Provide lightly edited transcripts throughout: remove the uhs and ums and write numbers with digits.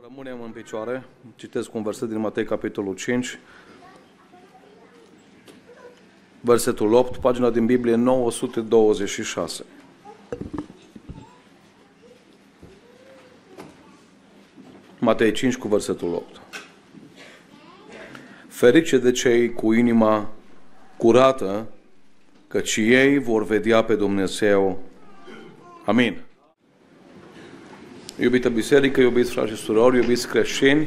Rămânem în picioare. Citesc un verset din Matei, capitolul 5, versetul 8, pagina din Biblie 926. Matei 5 cu versetul 8. Ferice de cei cu inima curată, căci ei vor vedea pe Dumnezeu. Amin. Iubită biserică, iubiți frați și surori, iubiți creștini,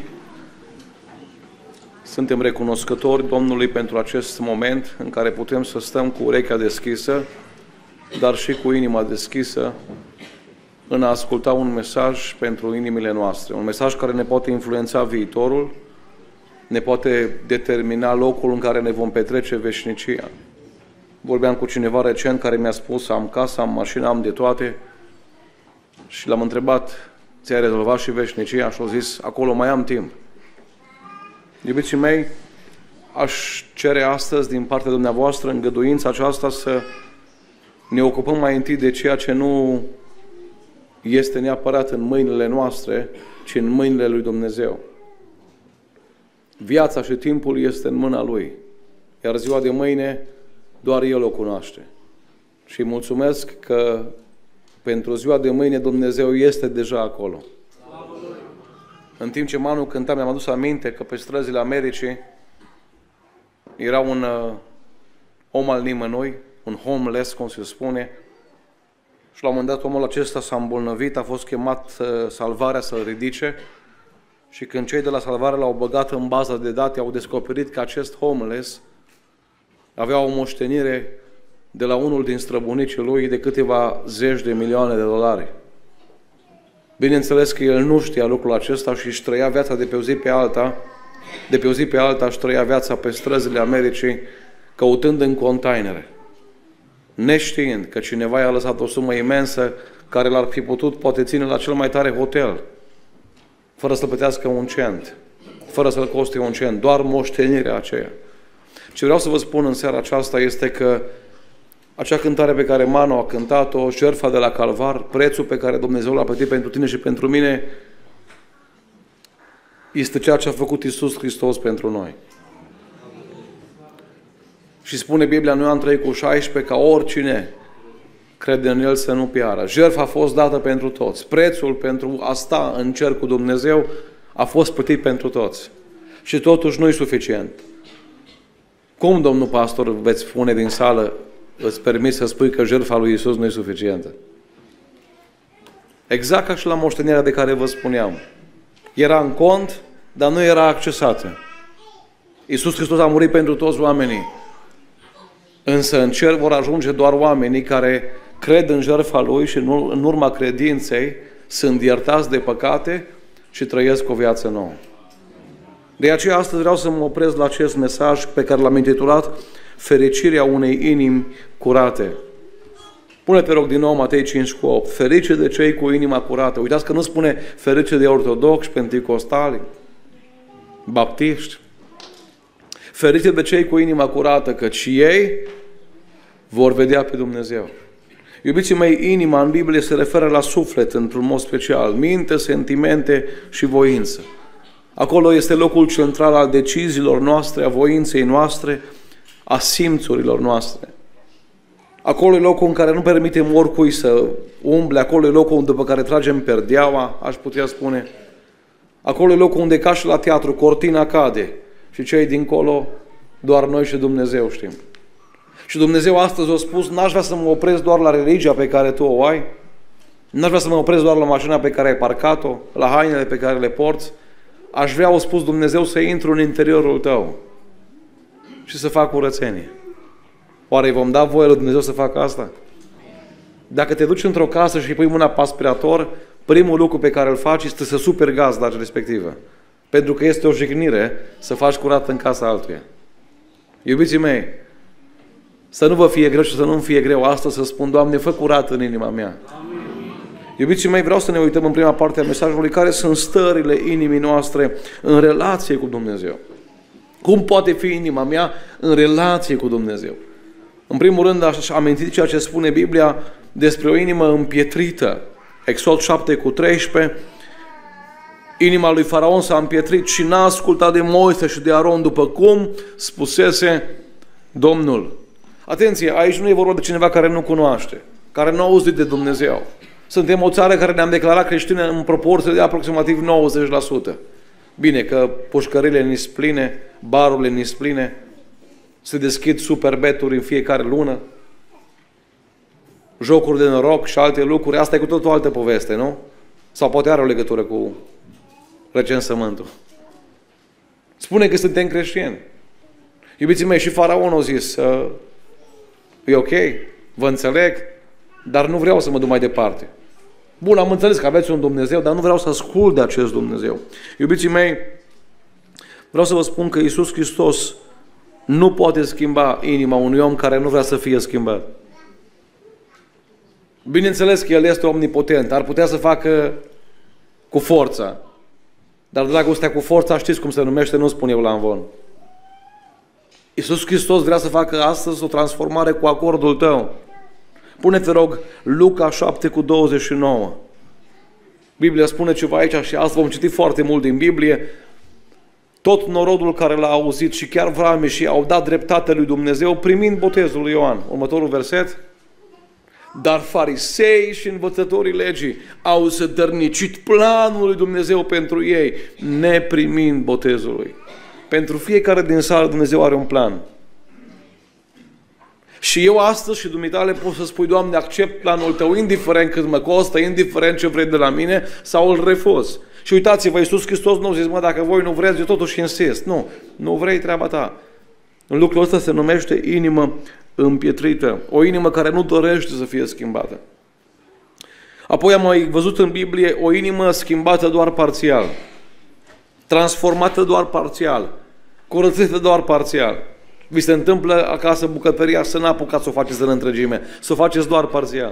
suntem recunoscători Domnului pentru acest moment în care putem să stăm cu urechea deschisă, dar și cu inima deschisă în a asculta un mesaj pentru inimile noastre. Un mesaj care ne poate influența viitorul, ne poate determina locul în care ne vom petrece veșnicia. Vorbeam cu cineva recent care mi-a spus: am casă, am mașină, am de toate, și l-am întrebat: ți-ai rezolvat și veșnicia? Și a zis: acolo mai am timp. Iubiții mei, aș cere astăzi din partea dumneavoastră îngăduința aceasta să ne ocupăm mai întâi de ceea ce nu este neapărat în mâinile noastre, ci în mâinile lui Dumnezeu. Viața și timpul este în mâna Lui, iar ziua de mâine doar El o cunoaște. Și mulțumesc că pentru ziua de mâine Dumnezeu este deja acolo. În timp ce Manu cânta, mi-am adus aminte că pe străzile Americii era un om al nimănui, un homeless, cum se spune, și la un moment dat omul acesta s-a îmbolnăvit, a fost chemat Salvarea să-l ridice, și când cei de la Salvare l-au băgat în baza de date, au descoperit că acest homeless avea o moștenire de la unul din străbunicii lui de câteva zeci de milioane de dolari. Bineînțeles că el nu știa lucrul acesta și își trăia viața de pe o zi pe alta, își trăia viața pe străzile Americii, căutând în containere, neștiind că cineva i-a lăsat o sumă imensă care l-ar fi putut poate ține la cel mai tare hotel, fără să plătească un cent, fără să-l coste un cent, doar moștenirea aceea. Ce vreau să vă spun în seara aceasta este că acea cântare pe care Manu a cântat-o, jertfa de la Calvar, prețul pe care Dumnezeu l-a plătit pentru tine și pentru mine, este ceea ce a făcut Iisus Hristos pentru noi. Și spune Biblia, noi am 3:16, ca oricine crede în El să nu piară. Jertfa a fost dată pentru toți. Prețul pentru a sta în cer cu Dumnezeu a fost plătit pentru toți. Și totuși nu e suficient. Cum, domnul pastor, veți spune din sală, îți permis să spui că jertfa lui Iisus nu e suficientă? Exact ca și la moștenirea de care vă spuneam. Era în cont, dar nu era accesată. Iisus Hristos a murit pentru toți oamenii. Însă în cer vor ajunge doar oamenii care cred în jertfa Lui și în urma credinței sunt iertați de păcate și trăiesc o viață nouă. De aceea astăzi vreau să mă opresc la acest mesaj pe care l-am intitulat Fericirea unei inimi curate. Pune-te, rog, din nou Matei 5:8. Ferice de cei cu inima curată. Uitați că nu spune ferice de ortodoxi, penticostali, baptiști. Ferice de cei cu inima curată, căci ei vor vedea pe Dumnezeu. Iubiții mei, inima în Biblie se referă la suflet într-un mod special, minte, sentimente și voință. Acolo este locul central al deciziilor noastre, a voinței noastre, a simțurilor noastre. Acolo e locul în care nu permitem oricui să umble, acolo e locul după care tragem perdeaua, aș putea spune. Acolo e locul unde, ca și la teatru, cortina cade și cei dincolo doar noi și Dumnezeu știm. Și Dumnezeu astăzi a spus: n-aș vrea să mă opresc doar la religia pe care tu o ai, n-aș vrea să mă opresc doar la mașina pe care ai parcat-o, la hainele pe care le porți, aș vrea, a spus Dumnezeu, să intru în interiorul tău și să fac curățenie. Oare îi vom da voie lui Dumnezeu să facă asta? Dacă te duci într-o casă și îi pui mâna pe aspirator, primul lucru pe care îl faci este să superi gazda respectivă. Pentru că este o jignire să faci curat în casa altuia. Iubiții mei, să nu vă fie greu și să nu-mi fie greu astăzi să spun: Doamne, fă curat în inima mea. Amin. Iubiții mei, vreau să ne uităm în prima parte a mesajului care sunt stările inimii noastre în relație cu Dumnezeu. Cum poate fi inima mea în relație cu Dumnezeu? În primul rând, aș aminti ceea ce spune Biblia despre o inimă împietrită. Exod 7:13 Inima lui Faraon s-a împietrit și n-a ascultat de Moise și de Aron, după cum spusese Domnul. Atenție, aici nu e vorba de cineva care nu cunoaște, care nu a auzit de Dumnezeu. Suntem o țară care ne-am declarat creștine în proporție de aproximativ 90%. Bine, că pușcările ni pline, barurile ni pline, se deschid superbeturi în fiecare lună, jocuri de noroc și alte lucruri. Asta e cu totul o altă poveste, nu? Sau poate are o legătură cu recensământul. Spune că suntem creștini. Iubiții mei, și Faraon a zis, e ok, vă înțeleg, dar nu vreau să mă duc mai departe. Bun, am înțeles că aveți un Dumnezeu, dar nu vreau să ascult de acest Dumnezeu. Iubiții mei, vreau să vă spun că Iisus Hristos nu poate schimba inima unui om care nu vrea să fie schimbat. Bineînțeles că El este omnipotent, ar putea să facă cu forța. Dar dragostea cu forța, știți cum se numește, nu spun eu la învon. Iisus Hristos vrea să facă astăzi o transformare cu acordul tău. Pune-te, rog, Luca 7:29. Biblia spune ceva aici și astăzi vom citi foarte mult din Biblie. Tot norodul care l-a auzit și chiar vramișii au dat dreptate lui Dumnezeu primind botezul lui Ioan. Următorul verset. Dar farisei și învățătorii legii au sădărnicit planul lui Dumnezeu pentru ei, neprimind botezul lui. Pentru fiecare din sală Dumnezeu are un plan. Și eu astăzi și dumitale pot să spui, Doamne, accept planul Tău, indiferent cât mă costă, indiferent ce vrei de la mine, sau îl refuz. Și uitați-vă, Iisus Hristos nu zice, dacă voi nu vreți, eu totuși insist. Nu vrei, treaba ta. Lucrul ăsta se numește inimă împietrită. O inimă care nu dorește să fie schimbată. Apoi am mai văzut în Biblie o inimă schimbată doar parțial. Transformată doar parțial. Curățită doar parțial. Vi se întâmplă acasă bucătăria să n-apucați să o faceți în întregime. Să o faceți doar parțial.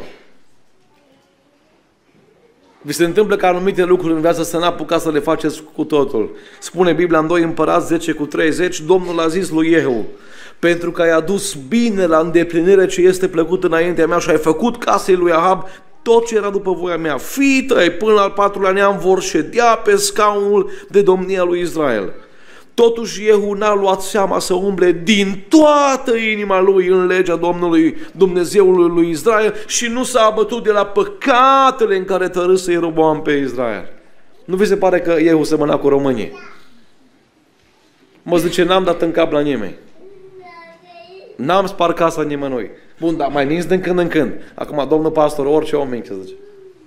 Vi se întâmplă că anumite lucruri în viață să n-apucați să le faceți cu totul. Spune Biblia în 2 Împărați 10:30, Domnul a zis lui Jehu, pentru că ai adus bine la îndeplinire ce este plăcut înaintea mea și ai făcut casei lui Ahab tot ce era după voia mea. Fiii tăi până al 4-lea neam vor ședea pe scaunul de domnia lui Israel. Totuși Jehu n-a luat seama să umble din toată inima lui în legea Domnului Dumnezeului lui Israel și nu s-a abătut de la păcatele în care tărâse Ieroboam pe Israel. Nu vi se pare că Jehu semăna cu românii? Mă zice, n-am dat în cap la nimeni. N-am spart casa nimănui. Bun, dar mai minți din când în când. Acum, domnul pastor, orice om mince, zice.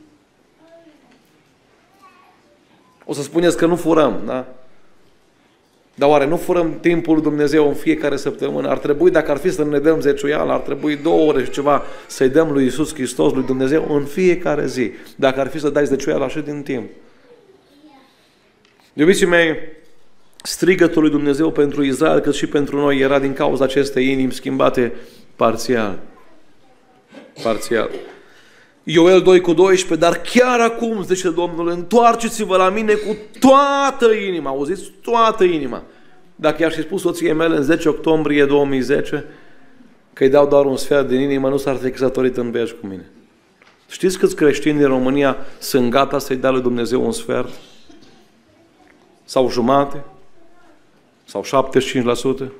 O să spuneți că nu furăm, da? Dar oare nu furăm timpul lui Dumnezeu în fiecare săptămână? Ar trebui, dacă ar fi să ne dăm zeciuială, ar trebui 2 ore și ceva să-i dăm lui Iisus Hristos, lui Dumnezeu, în fiecare zi. Dacă ar fi să dai zeciuială așa din timp. Iubiții mei, strigătul lui Dumnezeu pentru Israel, cât și pentru noi, era din cauza acestei inimi schimbate parțial. Parțial. Ioel 2:12, dar chiar acum, zice Domnul, întoarceți-vă la mine cu toată inima. Auziți? Toată inima. Dacă i-aș fi spus soției mele în 10 octombrie 2010 că îi dau doar un sfert din inimă, nu s-ar fi căsătorit în veci cu mine. Știți câți creștini din România sunt gata să-i dea lui Dumnezeu un sfert? Sau jumate? Sau 75%?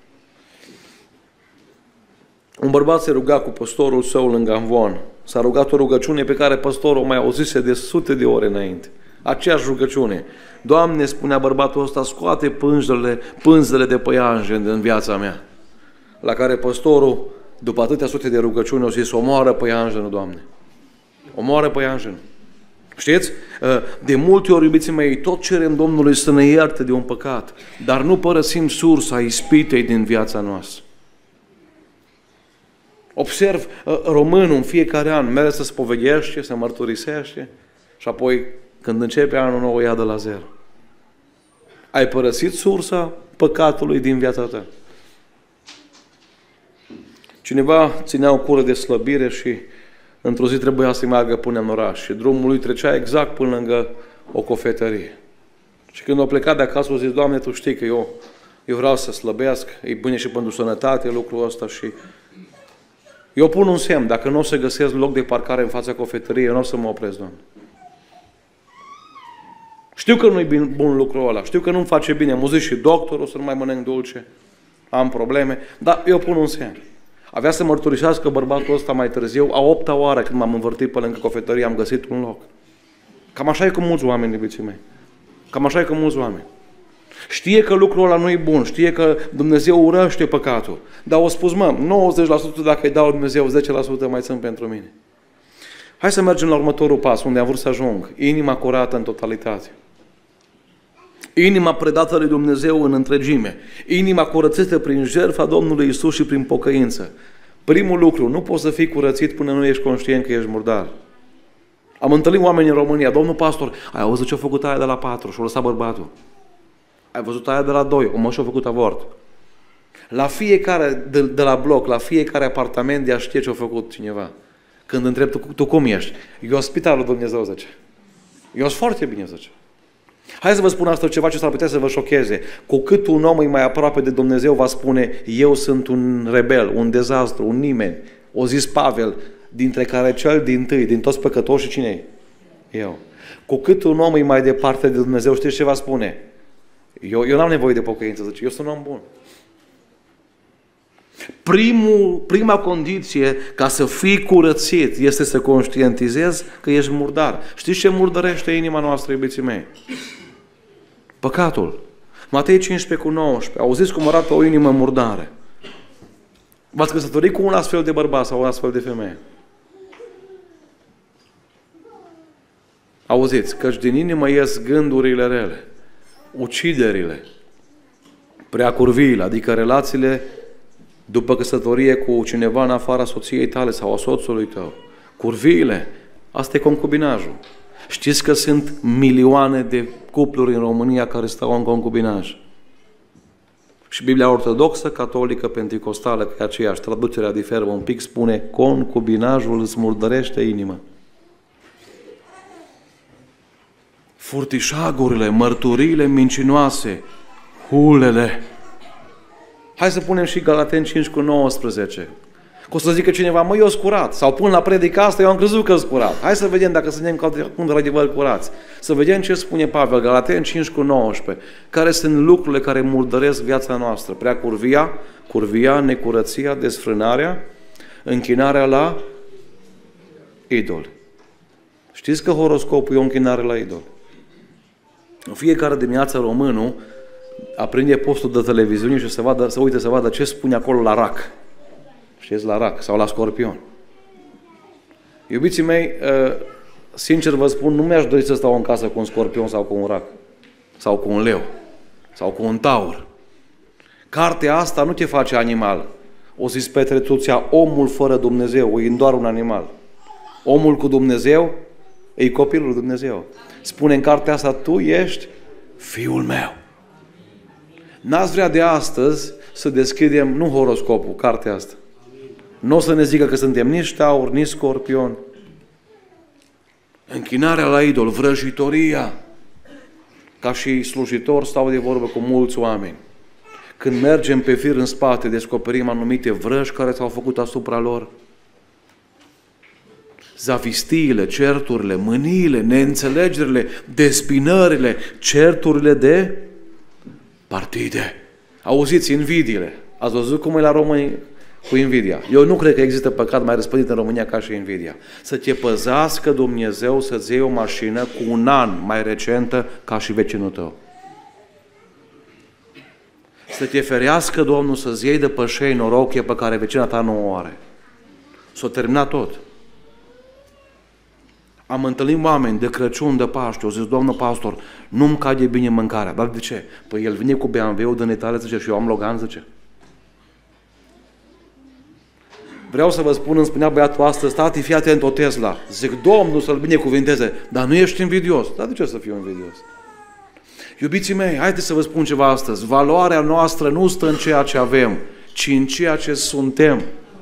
Un bărbat se ruga cu păstorul său lângă amvon. S-a rugat o rugăciune pe care păstorul o mai auzise de sute de ore înainte. Aceeași rugăciune. Doamne, spunea bărbatul ăsta, scoate pânzele de păianjen din viața mea. La care păstorul, după atâtea sute de rugăciuni, a zis, omoară păianjenul, Doamne. Omoară păianjenul. Știți? De multe ori, iubiții mei, tot cerem Domnului să ne ierte de un păcat, dar nu părăsim sursa ispitei din viața noastră. Observ, românul în fiecare an merge să spovediește, să mărturisește și apoi, când începe anul nou, o ia de la zero. Ai părăsit sursa păcatului din viața ta. Cineva ținea o cură de slăbire și într-o zi trebuia să meargă până în oraș și drumul lui trecea exact până lângă o cofetărie. Și când a plecat de acasă, a zis, Doamne, Tu știi că eu vreau să slăbesc, e bine și pentru sănătate lucrul ăsta și eu pun un semn, dacă nu o să găsesc loc de parcare în fața cofetăriei, eu nu o să mă opresc, Doamne. Știu că nu-i bun lucrul ăla, știu că nu-mi face bine. M-a zis și doctorul să nu mai mănânc dulce, am probleme, dar eu pun un semn. Avea să mărturisească bărbatul ăsta mai târziu, a 8-a oară când m-am învârtit pe lângă cofetărie, am găsit un loc. Cam așa e cu mulți oameni, iubiții mei. Cam așa e cu mulți oameni. Știe că lucrul ăla nu e bun, știe că Dumnezeu urăște păcatul, dar au spus, 90% dacă îi dau Dumnezeu, 10% mai țin pentru mine. Hai să mergem la următorul pas, unde am vrut să ajung. Inima curată în totalitate. Inima predată lui Dumnezeu în întregime. Inima curățită prin jertfa Domnului Iisus și prin pocăință. Primul lucru, nu poți să fii curățit până nu ești conștient că ești murdar. Am întâlnit oameni în România. Domnul pastor, ai auzit ce-a făcut aia de la 4 și-a lăsat bărbatul? Ai văzut aia de la 2, o mă și-a făcut avort. La fiecare, de la bloc, la fiecare apartament, de-a știe ce-a făcut cineva. Când întreb, tu cum ești? Eu spitalul Dumnezeu, zice. Eu sunt foarte bine, zice. Hai să vă spun asta ceva ce s-ar putea să vă șocheze. Cu cât un om e mai aproape de Dumnezeu, va spune, eu sunt un rebel, un dezastru, un nimeni. O zis Pavel, dintre care cel dintâi, din toți păcătoși, cine e? Eu. Cu cât un om e mai departe de Dumnezeu, știți ce va spune? Eu n-am nevoie de pocăință, zice, eu sunt un om bun. Prima condiție ca să fii curățit este să conștientizezi că ești murdar. Știți ce murdărește inima noastră, iubiții mei? Păcatul. Matei 15:19. Auziți cum arată o inimă murdară. V-ați căsătorit cu un astfel de bărbat sau un astfel de femeie? Auziți, căci din inimă ies gândurile rele, uciderile, preacurviile, adică relațiile după căsătorie cu cineva în afara soției tale sau a soțului tău. Curviile, asta e concubinajul. Știți că sunt milioane de cupluri în România care stau în concubinaj. Și Biblia ortodoxă, catolică, penticostală, că e aceeași, traducerea diferă un pic, spune concubinajul îți murdărește inima. Furtișagurile, mărturiile mincinoase, hulele. Hai să punem și Galateni 5:19. Că o să zică cineva, eu sunt curat. Sau pun la predica asta, eu am crezut că sunt curat. Hai să vedem dacă suntem într-adevăr curați. Să vedem ce spune Pavel, Galateni 5:19. Care sunt lucrurile care murdăresc viața noastră. Prea curvia, necurăția, desfrânarea, închinarea la idol. Știți că horoscopul e o închinare la idol? În fiecare dimineață românul aprinde postul de televiziune și să uite să vadă ce spune acolo la rac. Știți, la rac sau la scorpion. Iubiții mei, sincer vă spun, nu mi-aș dori să stau în casă cu un scorpion sau cu un rac. Sau cu un leu. Sau cu un taur. Cartea asta nu te face animal. O zis Petre Tuția, omul fără Dumnezeu e doar un animal. Omul cu Dumnezeu e copilul lui Dumnezeu. Spune în cartea asta, tu ești fiul meu. N-ați vrea de astăzi să deschidem, nu horoscopul, cartea asta. Nu o să ne zică că suntem nici taur, nici scorpion. Închinarea la idol, vrăjitoria. Ca și slujitor stau de vorbă cu mulți oameni. Când mergem pe fir în spate, descoperim anumite vrăji care s-au făcut asupra lor. Zavistiile, certurile, mâniile, neînțelegerile, despinările, certurile de partide. Auziți, invidiile. Ați văzut cum e la români cu invidia? Eu nu cred că există păcat mai răspândit în România ca și invidia. Să te păzească Dumnezeu să-ți iei o mașină cu un an mai recentă ca și vecinul tău. Să te ferească Domnul să-ți iei de pășei norochie pe care vecina ta nu o are. S-a terminat tot. Am întâlnit oameni de Crăciun, de Paște, au zis, domnul pastor, nu-mi cade bine mâncarea. Dar de ce? Păi el vine cu BMW-ul din Italia, zice, și eu am Logan, zice. Vreau să vă spun, îmi spunea băiatul astăzi, tati, fii atent o Tesla. Zic, Domnul să-l binecuvinteze, dar nu ești invidios. Dar de ce să fiu invidios? Iubiții mei, haideți să vă spun ceva astăzi. Valoarea noastră nu stă în ceea ce avem, ci în ceea ce suntem.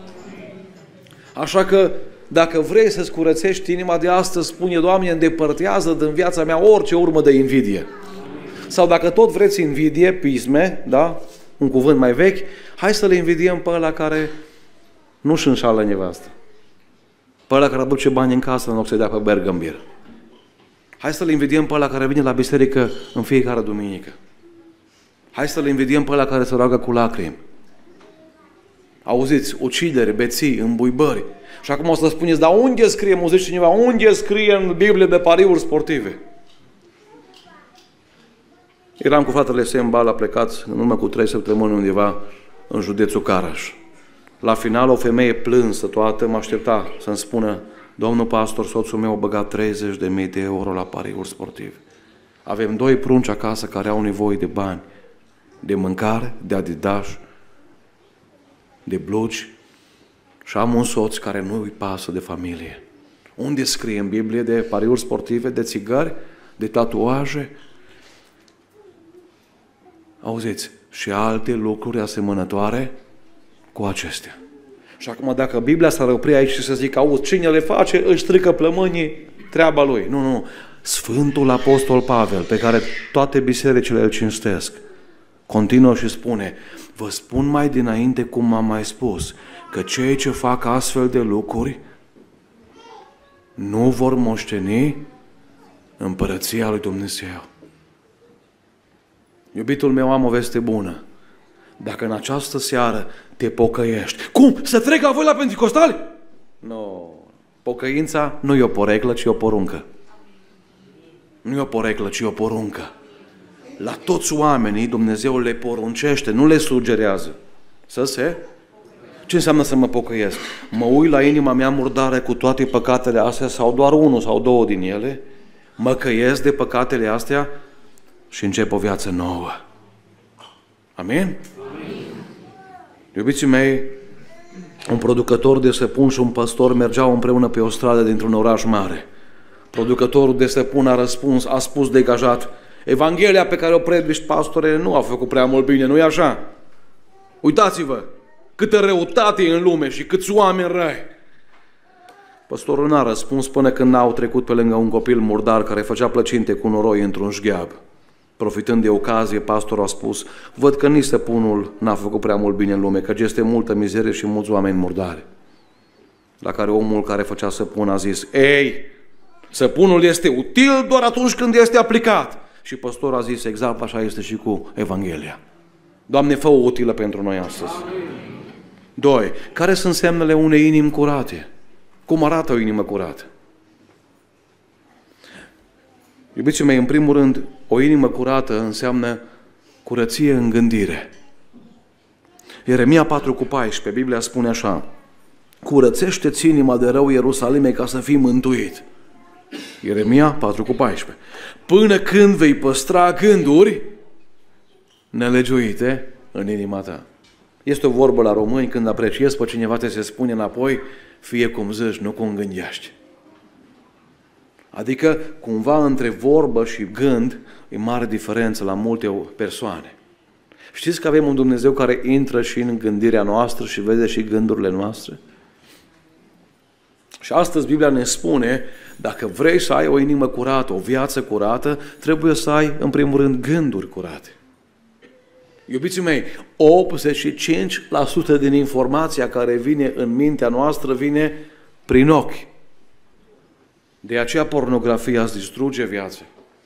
Așa că, dacă vrei să-ți curățești inima de astăzi, spune, Doamne, îndepărtează din viața mea orice urmă de invidie. Sau dacă tot vreți invidie, pisme, da? Un cuvânt mai vechi, hai să le invidiem pe ăla care nu-și înșală nevastă. Pe ăla care aduce bani în casă în loc să dea pe bergambir. Hai să-l invidiem pe ăla care vine la biserică în fiecare duminică. Hai să-l invidiem pe ăla care se roagă cu lacrimi. Auziți, ucidere, beții, îmbuibări. Și acum o să spuneți, dar unde scrie, mă zice cineva, unde scrie în Biblie de pariuri sportive? Eram cu fratele Sembala plecați în urmă cu 3 săptămâni undeva în județul Caraș. La final o femeie plânsă toată mă aștepta să-mi spună, domnul pastor, soțul meu a băgat 30.000 de euro la pariuri sportive. Avem 2 prunci acasă care au nevoie de bani, de mâncare, de Adidas, de blugi și am un soț care nu îi pasă de familie. Unde scrie în Biblie de pariuri sportive, de țigări, de tatuaje? Auziți, și alte lucruri asemănătoare cu acestea. Și acum dacă Biblia s-ar opri aici și să zic, auzi, cine le face, își strică plămânii, treaba lui. Nu. Sfântul Apostol Pavel, pe care toate bisericile îl cinstesc, continuă și spune, vă spun mai dinainte cum am mai spus, că cei ce fac astfel de lucruri nu vor moșteni împărăția lui Dumnezeu. Iubitul meu, am o veste bună. Dacă în această seară te pocăiești, cum? Să trec la voi la Penticostali? Nu. Pocăința nu e o poreclă, ci o poruncă. Nu e o poreclă, ci o poruncă. La toți oamenii Dumnezeu le poruncește, nu le sugerează. Ce înseamnă să mă pocăiesc? Mă uit la inima mea murdară cu toate păcatele astea sau doar 1 sau 2 din ele, mă căiesc de păcatele astea și încep o viață nouă. Amin? Amin. Iubiții mei, un producător de săpun și un păstor mergeau împreună pe o stradă dintr-un oraș mare. Producătorul de săpun a spus degajat, Evanghelia pe care o predici, pastore, nu a făcut prea mult bine, nu-i așa? Uitați-vă, câtă răutate e în lume și câți oameni răi. Păstorul n-a răspuns până când n-au trecut pe lângă un copil murdar care făcea plăcinte cu noroi într-un șgheab. Profitând de ocazie, pastorul a spus, văd că nici săpunul n-a făcut prea mult bine în lume, că este multă mizerie și mulți oameni murdari. La care omul care făcea săpun a zis, ei, săpunul este util doar atunci când este aplicat. Și păstorul a zis, exact așa este și cu Evanghelia. Doamne, fă-o utilă pentru noi astăzi. 2. Care sunt semnele unei inimi curate? Cum arată o inimă curată? Iubiții mei, în primul rând, o inimă curată înseamnă curăție în gândire. Ieremia 4,14, Biblia spune așa, curățește-ți inima de rău, Ierusalime, ca să fii mântuit. Ieremia 4,14. Până când vei păstra gânduri nelegiuite în inima ta. Este o vorbă la români, când apreciezi pe cineva, te se spune înapoi, fie cum zici, nu cum gândești. Adică, cumva, între vorbă și gând, e mare diferență la multe persoane. Știți că avem un Dumnezeu care intră și în gândirea noastră și vede și gândurile noastre? Și astăzi Biblia ne spune, dacă vrei să ai o inimă curată, o viață curată, trebuie să ai, în primul rând, gânduri curate. Iubiții mei, 85% din informația care vine în mintea noastră vine prin ochi. De aceea pornografia îți distruge viața.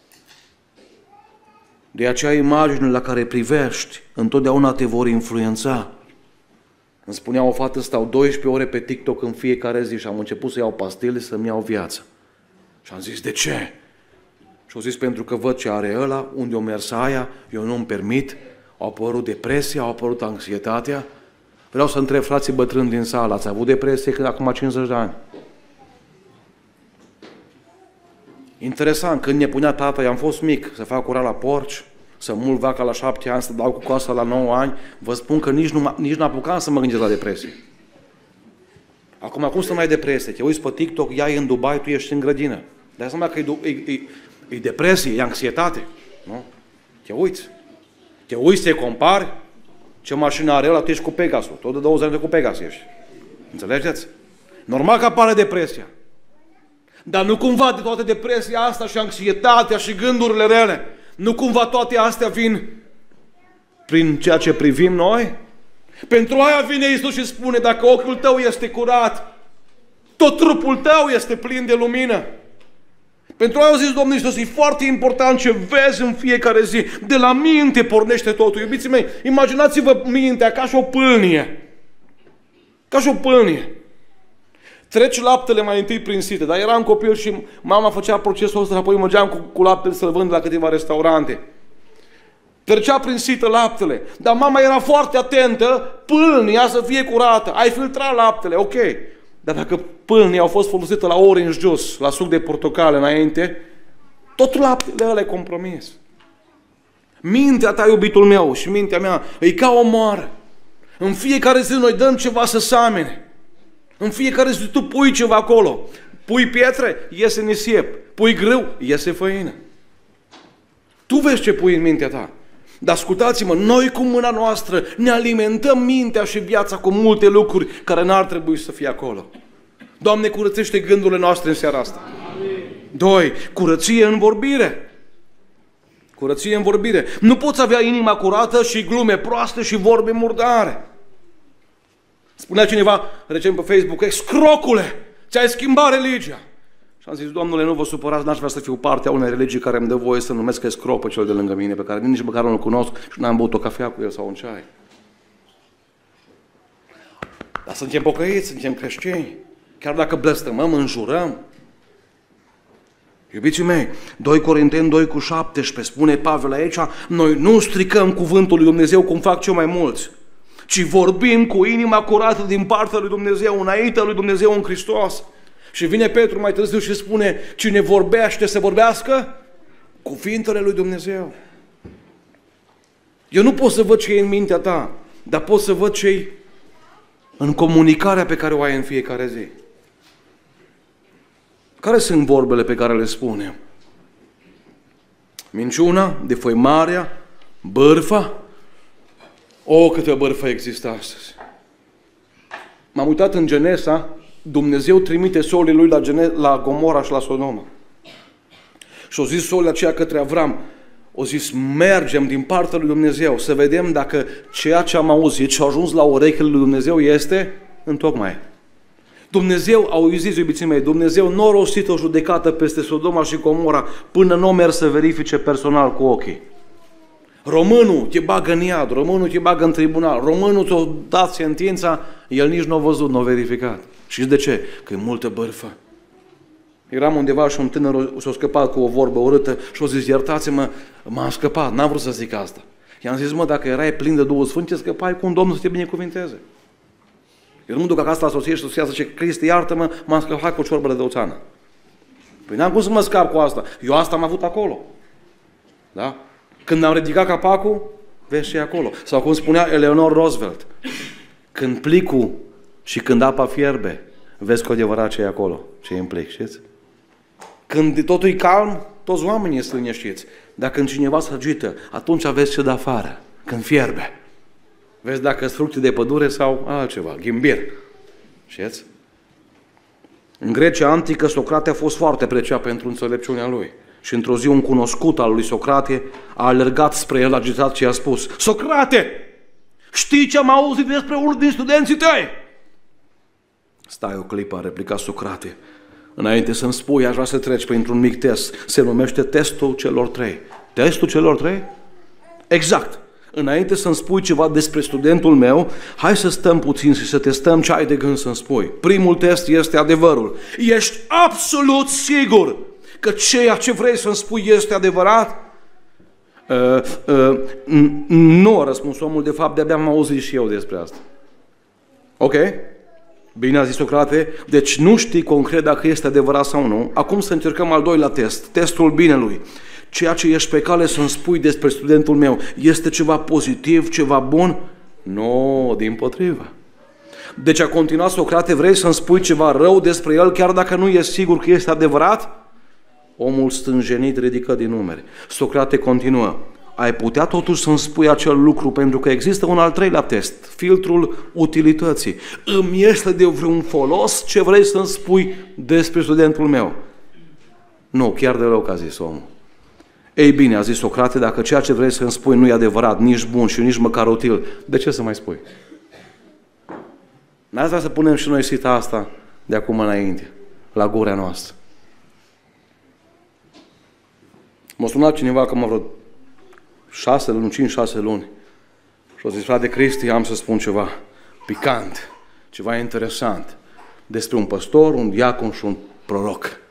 De aceea imaginile la care privești întotdeauna te vor influența. Îmi spunea o fată, stau 12 ore pe TikTok în fiecare zi și am început să iau pastile să-mi iau viață. Și am zis, de ce? Și au zis, pentru că văd ce are ăla, unde o mers aia, eu nu-mi permit, au apărut depresia, au apărut anxietatea. Vreau să întreb frații bătrâni din sală, ați avut depresie când acum 50 de ani? Interesant, când ne punea tata, i-am fost mic, să fac curat la porci, să mult vaca la 7 ani, să dau cu coasa la 9 ani, vă spun că nici nu apucam să mă gândesc la depresie. Acum, cum să mai ai depresie? Te uiți pe TikTok, ea e în Dubai, tu ești în grădină. Dai seama că e depresie, e anxietate. Nu? Te uiți. Te uiți, te compari, ce mașină are ăla, tu ești cu Pegasus. Tot de 20 ani cu Pegasus ești. Înțelegeți? Normal că apare depresia. Dar nu cumva de toată depresia asta și anxietatea și gândurile rele, nu cumva toate astea vin prin ceea ce privim noi? Pentru aia vine Iisus și spune, dacă ochiul tău este curat, tot trupul tău este plin de lumină. Pentru aia a zis Domnul Iisus, e foarte important ce vezi în fiecare zi. De la minte pornește totul. Iubiții mei, imaginați-vă mintea ca și o pâlnie. Ca și o pâlnie. Treci laptele mai întâi prin site, dar eram copil și mama făcea procesul ăsta, apoi mergeam cu laptele să-l vând la câteva restaurante. Trecea prin sită laptele, dar mama era foarte atentă, pâlnia să fie curată, ai filtrat laptele, ok. Dar dacă pâlnia au fost folosite la orange juice, la suc de portocale înainte, tot laptele ăla e compromis. Mintea ta, iubitul meu, și mintea mea, e ca o moară. În fiecare zi noi dăm ceva să samene. În fiecare zi tu pui ceva acolo. Pui pietre, iese nisip. Pui grâu, iese făină. Tu vezi ce pui în mintea ta. Dar ascultați-mă, noi cu mâna noastră ne alimentăm mintea și viața cu multe lucruri care n-ar trebui să fie acolo. Doamne, curățește gândurile noastre în seara asta. 2. Curăție în vorbire. Curăție în vorbire. Nu poți avea inima curată și glume proaste și vorbe murdare. Spunea cineva recent pe Facebook, scrocule, ți-ai schimbat religia. Și am zis, Domnule, nu vă supărați, n-aș vrea să fiu parte a unei religii care îmi dă voie să numesc scroc pe cel de lângă mine, pe care nici măcar nu-l cunosc și n-am băut o cafea cu el sau un ceai. Dar suntem pocăiți, suntem creștini. Chiar dacă blăstămăm, înjurăm. Iubiții mei, 2 Corinteni 2:17 spune Pavel aici, noi nu stricăm cuvântul lui Dumnezeu cum fac cei mai mulți, ci vorbim cu inima curată din partea lui Dumnezeu, înaintea lui Dumnezeu în Hristos. Și vine Petru mai târziu și spune, cine vorbește să vorbească cuvintele lui Dumnezeu. Eu nu pot să văd ce e în mintea ta, dar pot să văd ce e în comunicarea pe care o ai în fiecare zi. Care sunt vorbele pe care le spunem? Minciuna, defăimarea, bârfa. O, câtă bârfă există astăzi. M-am uitat în Genesa, Dumnezeu trimite solii lui la Gomora și la Sodoma. Și au zis solii aceea către Avram, au zis, mergem din partea lui Dumnezeu să vedem dacă ceea ce am auzit și a ajuns la urechile lui Dumnezeu este întocmai. Dumnezeu, au zis, iubiții mei, Dumnezeu nu a rostit o judecată peste Sodoma și Gomora până nu merg să verifice personal cu ochii. Românul te bagă în iad, românul te bagă în tribunal, românul ți-a dat sentința, el nici nu a văzut, nu a verificat. Și de ce? Că e multă bârfă. Eram undeva și un tânăr s-a scăpat cu o vorbă urâtă și a zis, iertați-mă, m-am scăpat, n-am vrut să zic asta. I-am zis, mă, dacă erai plin de Duhul Sfânt, scăpai cu un Domnul să te binecuvinteze. Eu nu mă duc acasă la soție și soția să zice, Cristi, iartă-mă, m-am scăpat cu o ciorbă de dăuțană. Păi n-am cum să mă scap cu asta. Eu asta am avut acolo. Da? Când am ridicat capacul, vezi ce e acolo. Sau cum spunea Eleanor Roosevelt, când plicul și când apa fierbe, vezi cu adevărat ce e acolo, ce e în plic, știți? Când totul e calm, toți oamenii sunt liniștiți. Dar când cineva se agită, atunci vezi ce de afară, când fierbe. Vezi dacă sunt fructe de pădure sau altceva, ghimbir. Știți? În Grecia antică, Socrate a fost foarte apreciat pentru înțelepciunea lui. Și într-o zi un cunoscut al lui Socrate a alergat spre el agitat și a spus, Socrate, știi ce am auzit despre unul din studenții tăi? Stai o clipă, a replicat Socrate. Înainte să-mi spui, aș vrea să treci printr-un mic test. Se numește testul celor 3. Testul celor 3? Exact. Înainte să-mi spui ceva despre studentul meu, hai să stăm puțin și să testăm ce ai de gând să-mi spui. Primul test este adevărul. Ești absolut sigur că ceea ce vrei să-mi spui este adevărat? Nu, a răspuns omul, de fapt de-abia am auzit și eu despre asta. Ok? Bine, a zis Socrate, deci nu știi concret dacă este adevărat sau nu. Acum să încercăm al doilea test, testul binelui. Ceea ce ești pe cale să-mi spui despre studentul meu este ceva pozitiv, ceva bun? Nu, dimpotrivă. Deci a continuat Socrate, vrei să-mi spui ceva rău despre el, chiar dacă nu ești sigur că este adevărat? Omul stânjenit ridică din numeri. Socrate continuă, ai putea totuși să-mi spui acel lucru, pentru că există un al treilea test, filtrul utilității. Îmi este de vreun folos ce vrei să-mi spui despre studentul meu? Nu, chiar deloc, a zis omul. Ei bine, a zis Socrate, dacă ceea ce vrei să-mi spui nu e adevărat, nici bun și nici măcar util, de ce să mai spui? N-ați vrea să punem și noi sita asta de acum înainte, la gura noastră. M-a sunat cineva că vreo 6 luni, 5-6 luni. Și a zis, frate Cristi, am să spun ceva picant, ceva interesant despre un păstor, un diacon și un proroc.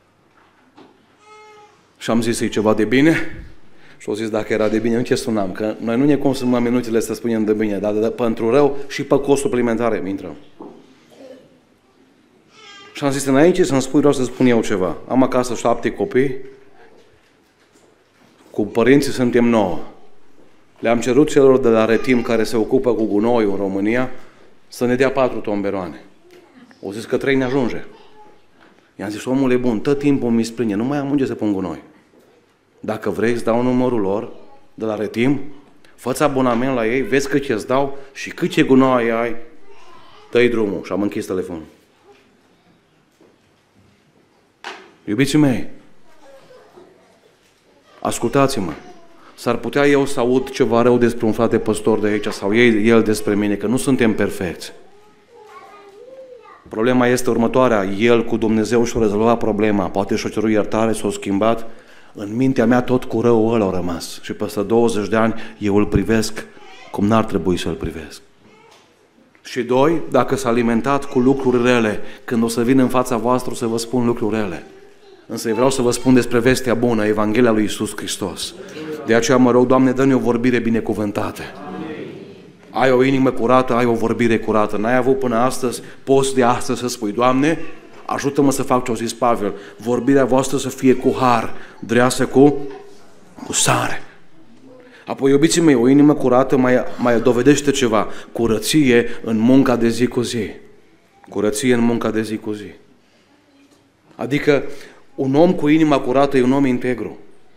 Și am zis, e ceva de bine? Și au zis, dacă era de bine, nu ce sunam, că noi nu ne consumăm minutele să spunem de bine, dar pentru rău și pe cost suplimentare intrăm. Și am zis, înainte să-mi spui, vreau să spun eu ceva. Am acasă 7 copii, cu părinții suntem 9. Le-am cerut celor de la Retim care se ocupă cu gunoiul în România să ne dea 4 tomberoane. Au zis că 3 ne ajunge. I-am zis, omul e bun, tot timpul mi spline, nu mai am unde să pun gunoi. Dacă vrei, îți dau numărul lor de la Retim, fă-ți abonament la ei, vezi cât ce-ți dau și cât ce gunoi ai, dă-i drumul. Și am închis telefonul. Iubiții mei, ascultați-mă, s-ar putea eu să aud ceva rău despre un frate păstor de aici sau el despre mine, că nu suntem perfecți. Problema este următoarea, el cu Dumnezeu și-a rezolvat problema, poate și-a cerut iertare, s-a schimbat, în mintea mea tot cu răul ăla a rămas și peste 20 de ani eu îl privesc cum n-ar trebui să-l privesc. Și 2, dacă s-a alimentat cu lucruri rele, când o să vin în fața voastră o să vă spun lucruri rele. Însă eu vreau să vă spun despre vestea bună, Evanghelia lui Iisus Hristos. De aceea mă rog, Doamne, dă-ne o vorbire binecuvântată. Ai o inimă curată, ai o vorbire curată. N-ai avut până astăzi, poți de astăzi să spui, Doamne, ajută-mă să fac ce-a zis Pavel, vorbirea voastră să fie cu har, dreasă cu sare. Apoi, iubiții mei, o inimă curată mai dovedește ceva, curăție în munca de zi cu zi. Curăție în munca de zi cu zi. Adică, un om cu inima curată e un om integru.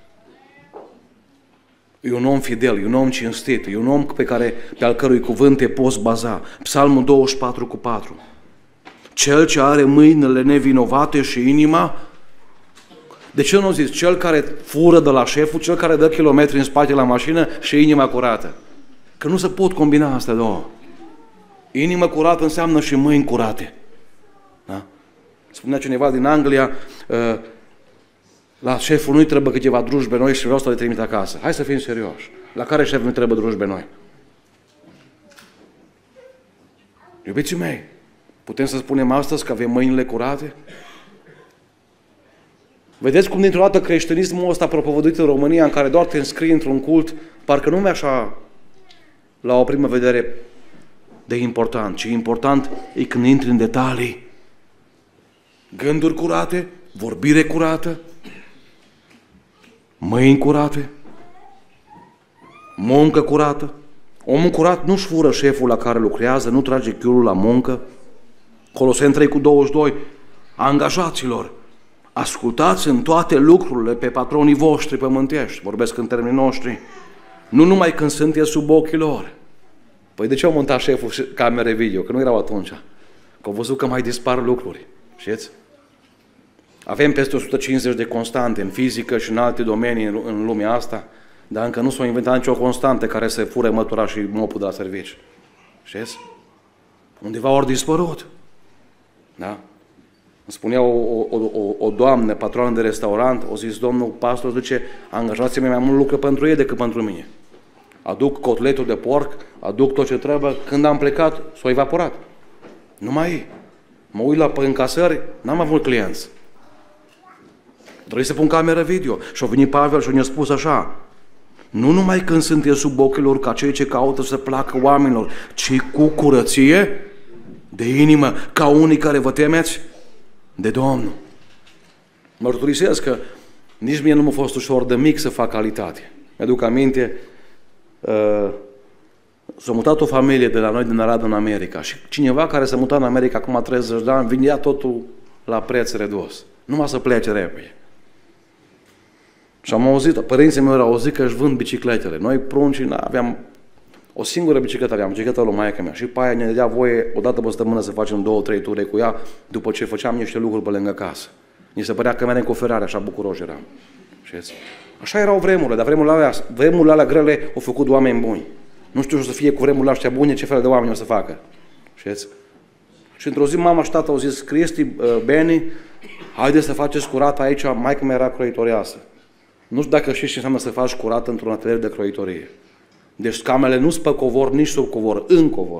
E un om fidel, e un om cinstit, e un om pe al cărui cuvânt te poți baza. Psalmul 24:4. Cel ce are mâinile nevinovate și inima, de ce nu zici? Cel care fură de la șeful, cel care dă kilometri în spate la mașină și inima curată. Că nu se pot combina astea două. Inima curată înseamnă și mâini curate. Da? Spunea cineva din Anglia, la șeful nu-i trebuie câteva drujbe noi și vreau să le trimit acasă. Hai să fim serioși. La care șef nu-i trebuie drujbe noi? Iubiții mei, putem să spunem astăzi că avem mâinile curate? Vedeți cum dintr-o dată creștinismul ăsta propovăduit în România, în care doar te înscrii într-un cult, parcă nu e așa, la o primă vedere, de important, ci important e când intri în detalii. Gânduri curate, vorbire curată, mâini curate, muncă curată. Omul curat nu-și fură șeful la care lucrează, nu trage chiulul la muncă. Coloseni 3:22, angajaților, ascultați în toate lucrurile pe patronii voștri pământești, vorbesc în termenii noștri, nu numai când sunteți sub ochii lor. Păi de ce au montat șeful camere video? Că nu erau atunci. Că au văzut că mai dispar lucruri. Știți? Avem peste 150 de constante în fizică și în alte domenii în lumea asta, dar încă nu s-a inventat nicio constantă care să fure mătura și mopul de la servici. Știți? Undeva ori dispărut. Da? Îmi spunea o doamnă, patroană de restaurant, o zis, domnul pastor, zice, angajații mei mai mult lucră pentru ei decât pentru mine. Aduc cotletul de porc, aduc tot ce trebuie, când am plecat, s-a evaporat. Nu mai e. Mă uit la încasări, n-am avut clienți. Trebuie să pun cameră video. Și-a venit Pavel și ne-a spus așa, nu numai când sunteți sub ochii lor ca cei ce caută să placă oamenilor, ci cu curăție de inimă, ca unii care vă temeți de Domnul. Mărturisesc că nici mie nu m-a fost ușor de mic să fac calitate. Mi-aduc aminte, s-a mutat o familie de la noi din Arad în America și cineva care s-a mutat în America acum 30 de ani vindea totul la preț redus. Numai să plece repede. Și am auzit, părinții mei au auzit că își vând bicicletele. Noi pruncii aveam o singură bicicletă, aveam bicicleta lui maică mea și pe aia ne dea voie o dată pe săptămână să facem 2-3 ture cu ea după ce făceam niște lucruri pe lângă casă. Ni se părea că merem cu o Ferrari, așa bucuroși eram. Știți? Așa erau vremurile, dar vremurile alea grele au făcut oameni buni. Nu știu să fie cu vremurile astea bune, ce fel de oameni o să facă. Știți? Și într-o zi mama și tata au zis, Cristi, Beni, haideți să faceți curat aici, maică mea era croitoreasă. Nu știu dacă știi ce înseamnă să faci curat într-un atelier de croitorie. Deci scaunele nu sunt pe covor, nici sub covor, în covor.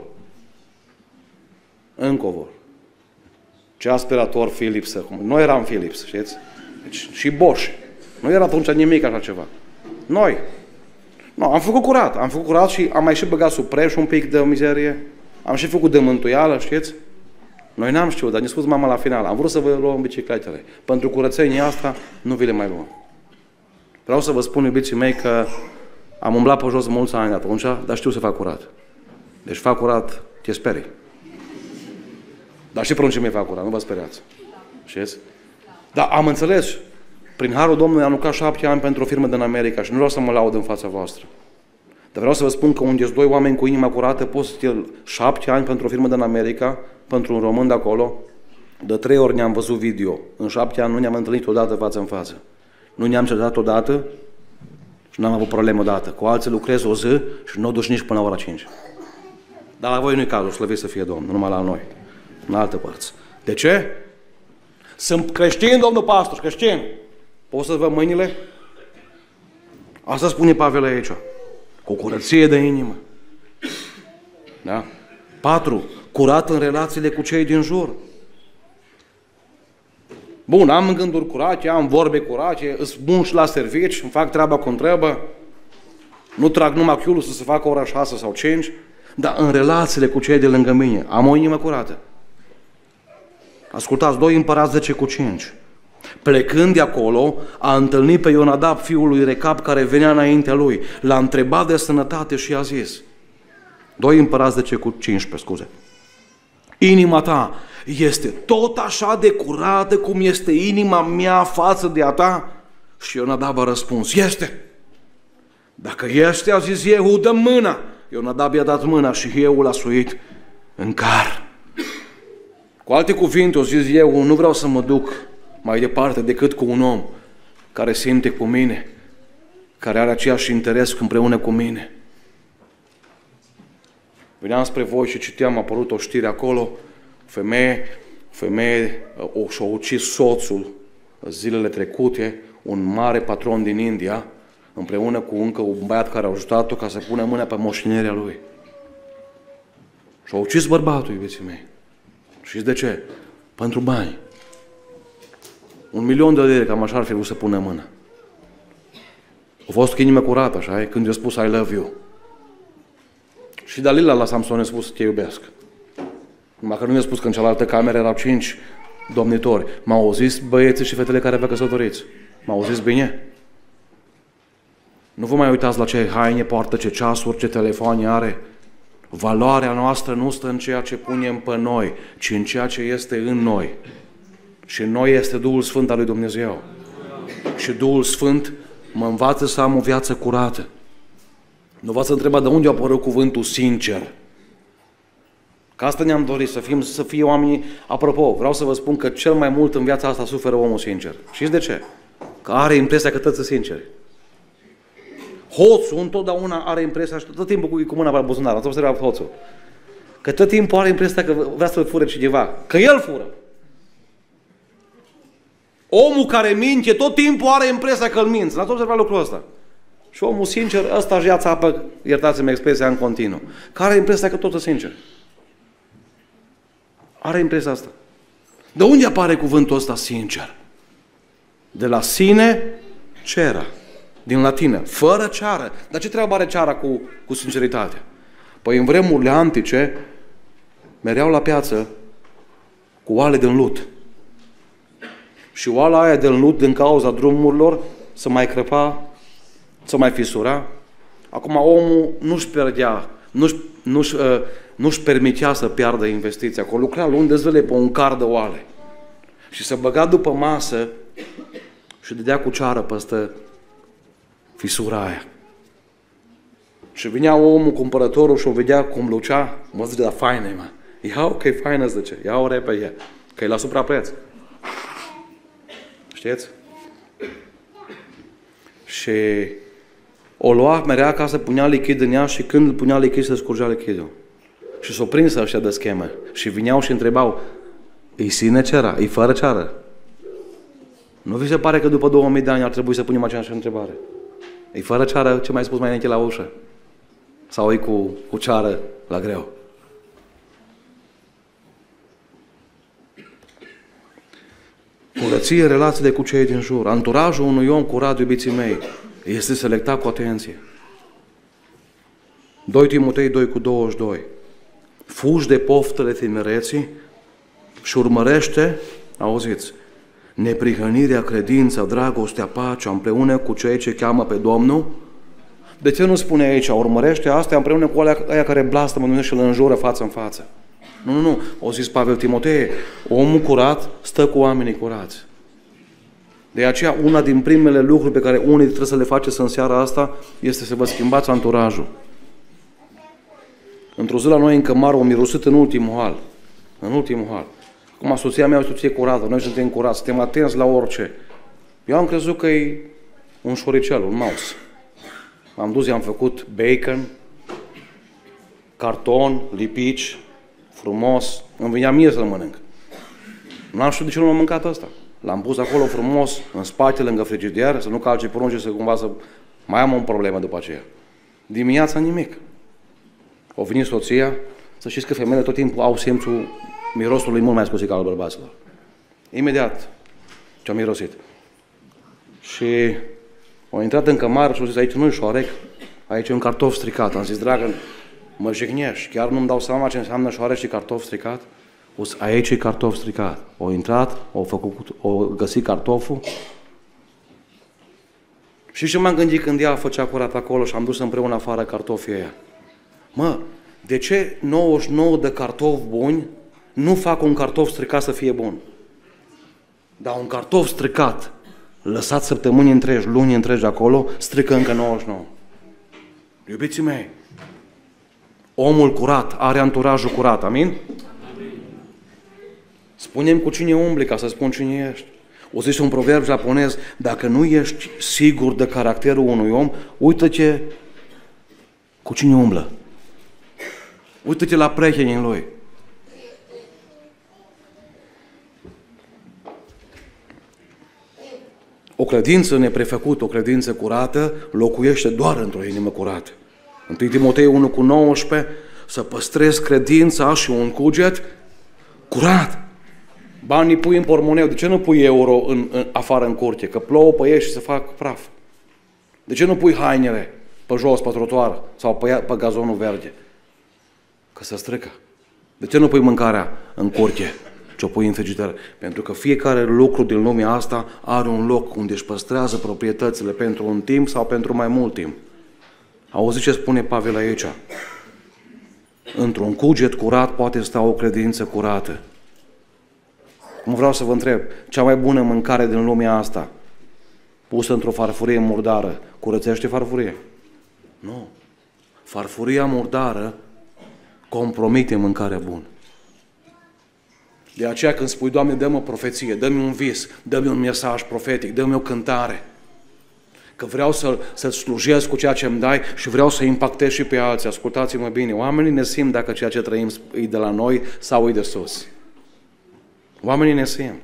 În covor. Ce aspirator Philips. Noi eram Philips, știți? Deci, și Bosch. Nu era atunci nimic așa ceva. Noi. No, am făcut curat și am mai și băgat sub preș un pic de mizerie. Am și făcut de mântuială, știți? Noi n-am știut, dar ne-a spus mama la final, am vrut să vă luăm bicicletele. Pentru curățenia asta nu vi le mai luăm. Vreau să vă spun, iubiții mei, că am umblat pe jos mulți ani atunci, dar știu să fac curat. Deci fac curat, te sperii. Dar și pruncii mei fac curat, nu vă speriați. Știți? Dar am înțeles, prin harul Domnului am lucrat 7 ani pentru o firmă din America și nu vreau să mă laud în fața voastră. Dar vreau să vă spun că unde sunt 2 oameni cu inima curată, poți să te 7 ani pentru o firmă din America, pentru un român de acolo. De 3 ori ne-am văzut video. În 7 ani nu ne-am întâlnit odată față în față. Nu ne-am certat odată și n-am avut problemă odată. Cu alții lucrez o zi și nu o duci nici până la ora 5. Dar la voi nu-i cazul, slăviți să fie Domnul, numai la noi, în alte părți. De ce? Sunt creștini, domnul pastor, creștini. Poți să văd mâinile? Asta spune Pavel aici. Cu curăție de inimă. Da? 4. Curat în relațiile cu cei din jur. Bun, am gânduri curate, am vorbe curate, îs bun și la servici, îmi fac treaba cum trebuie, nu trag numai chiulul să se facă ora 6 sau 5, dar în relațiile cu cei de lângă mine am o inimă curată. Ascultați, 2 Împărați 10:5. Plecând de acolo, a întâlnit pe Ionadab, fiul lui Recab, care venea înaintea lui. L-a întrebat de sănătate și i-a zis, 2 Împărați 10:15, scuze. Inima ta este tot așa de curată cum este inima mea față de a ta? Și Ionadab a răspuns, este. Dacă este, a zis Iehu, dă mâna. Ionadab i-a dat mâna și Iehu l-a suit în car. Cu alte cuvinte, o zis Iehu, nu vreau să mă duc mai departe decât cu un om care simte cu mine, care are aceeași interes împreună cu mine. Veneam spre voi și citeam, a apărut o știre acolo, femeie și-a ucis soțul zilele trecute, un mare patron din India, împreună cu încă un băiat care a ajutat-o ca să pună mâna pe moștenirea lui. Și-a ucis bărbatul, iubiții mei. Știți de ce? Pentru bani. 1.000.000 de lire, cam așa ar fi vrut să pună mâna. A fost cu inimă curată, așa, când i-a spus I love you. Și Dalila la Samson a spus te iubesc. Numai că nu mi-a spus că în cealaltă cameră erau 5 domnitori. M-au auzit băieții și fetele care avea căsătoriți. M-au auzit bine? Nu vă mai uitați la ce haine poartă, ce ceasuri, ce telefoane are. Valoarea noastră nu stă în ceea ce punem pe noi, ci în ceea ce este în noi. Și în noi este Duhul Sfânt al lui Dumnezeu. Și Duhul Sfânt mă învață să am o viață curată. Nu v-ați întrebat de unde a apărut cuvântul sincer. Că asta ne-am dorit, să fie oamenii. Apropo, vreau să vă spun că cel mai mult în viața asta suferă omul sincer. Știți de ce? Că are impresia că toți sunt sinceri. Hoțul întotdeauna are impresia, și tot timpul cu mâna pe buzunar, ați observat hoțul. Că tot timpul are impresia că vrea să-l fure cineva. Că el fură. Omul care minte, tot timpul are impresia că îl minți. N-ați observat lucrul ăsta? Și omul sincer, ăsta își ia țapă, iertați-mi expresia, în continuu. Care are impresia că tot e sincer. Are impresia asta. De unde apare cuvântul ăsta sincer? De la sine cera. Din latină. Fără ceară. Dar ce treabă are ceara cu sinceritatea? Păi în vremurile antice mereau la piață cu oale din lut. Și oala aia din lut, din cauza drumurilor, să mai crăpa, să mai fisura. Acum omul nu-și pierdea, nu-și permitea să piardă investiția. Acolo lucra luni de zile pe un car de oale. Și se băga după masă și dădea cu ceară peste fisura aia. Și vinea omul, cumpărătorul, și o vedea cum lucea. Mă zice, da, faină, mă. Ia-o, că e faină, zice. Ia-o repede, că e la suprapreț. Știți? Și o lua, merea acasă, punea lichid în ea și când îl punea lichid, se scurgea lichidul. Și s-o prinsă ăștia de schemă. Și vineau și întrebau, e sine cera, e fără ceară? Nu vi se pare că după 2000 de ani ar trebui să punem aceeași întrebare? E fără ceară ce mai spus mai înainte la ușă? Sau e cu ceară la greu? Curăție, relațiile cu cei din jur. Anturajul unui om curat, iubiții mei, este selectat cu atenție. 2 Timotei 2:22. Fugi de poftele tinereții și urmărește, auziți, neprihănirea, credința, dragostea, pacea, împreună cu cei ce cheamă pe Domnul. De ce nu spune aici, urmărește astea împreună cu aia care blastămă Dumnezeu și îl înjură față în față? Nu. O zis Pavel Timotei, omul curat stă cu oamenii curați. De aceea, una din primele lucruri pe care unii trebuie să le faceți în seara asta este să vă schimbați anturajul. Într-o zi la noi în cămară, o mirosit în ultimul hal. În ultimul hal. Acum, soția mea e o soție curată, noi suntem curați, suntem atenți la orice. Eu am crezut că e un șoricel, un mouse. M-am dus, i-am făcut bacon, carton, lipici, frumos. Îmi venea mie să-l mănânc. N-am știut de ce nu m-am mâncat ăsta. L-am pus acolo frumos, în spate, lângă frigider, să nu calce porunci, să cumva să mai am o problemă după aceea. Dimineața nimic. O venit soția, să știți că femeile tot timpul au simțul mirosului mult mai scusit ca al bărbaților. Imediat ce-a mirosit. Și au intrat în cămară și au zis, aici nu-i șoarec, aici e un cartof stricat. Am zis, dragă, mă jignești, chiar nu-mi dau seama ce înseamnă șoarec și cartof stricat? O zis, aici e cartof stricat. Au intrat, au găsit cartoful. Și ce m-am gândit când ea făcea curat acolo și am dus împreună afară cartofii ăia? Mă, de ce 99 de cartofi buni nu fac un cartof stricat să fie bun? Dar un cartof stricat, lăsat săptămâni întregi, luni întregi acolo, strică încă 99. Iubiții mei, omul curat are anturajul curat, amin? Spune-mi cu cine umbli ca să spun cine ești. O zis un proverb japonez, dacă nu ești sigur de caracterul unui om, uită-te cu cine umblă. Uită-te la prietenii lui. O credință neprefăcută, o credință curată, locuiește doar într-o inimă curată. 1 Timotei 1:19, să păstrezi credința și un cuget curat. Banii pui în pormoneu. De ce nu pui euro afară în curte? Că plouă pe ei și se fac praf. De ce nu pui hainele pe jos, pe trotuar sau pe gazonul verde? Că se strică. De ce nu pui mâncarea în curte, ce o pui în frigider? Pentru că fiecare lucru din lumea asta are un loc unde își păstrează proprietățile pentru un timp sau pentru mai mult timp. Auzi ce spune Pavel aici? Într-un cuget curat poate sta o credință curată. Cum vreau să vă întreb, cea mai bună mâncare din lumea asta, pusă într-o farfurie murdară, curățește farfurie? Nu. Farfuria murdară compromite mâncarea bună. De aceea când spui, Doamne, dă-mi o profeție, dă-mi un vis, dă-mi un mesaj profetic, dă-mi o cântare, că vreau să-ți slujesc cu ceea ce îmi dai și vreau să impactez și pe alții. Ascultați-mă bine, oamenii ne simt dacă ceea ce trăim e de la noi sau e de sus. Oamenii ne simt.